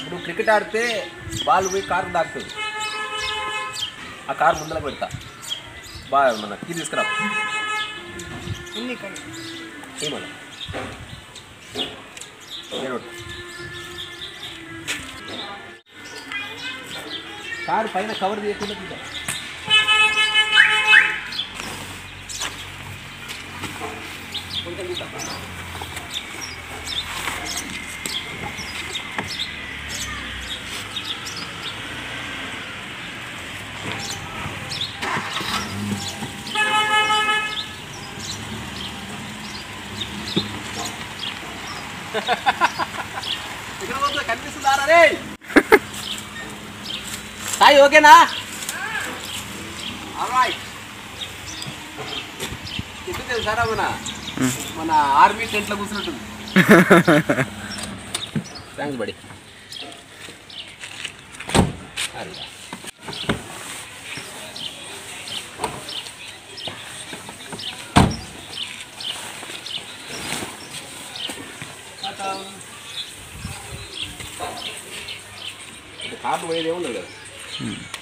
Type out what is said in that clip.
నువ్వు క్రికెట్ ఆడితే బాల్ పోయి కారు దాకుతుంది, ఆ కారు ముందర పెడతా, బాగా మన కీ తీసుకురా ఏమన్నా కారు పైన కవర్ చేయకుండా తీసా. కొంచెం తీసా. ఇక్కడ పోతే కనిపిస్తుందా రే సాయి? ఓకేనా? ఆల్రైట్. ఎప్పుడు తెలుసారా మన ఆర్మీ టెంట్లో కూర్చున్నట్టుంది. Thanks buddy. కార్డు పోయేది ఏముండదు కదా.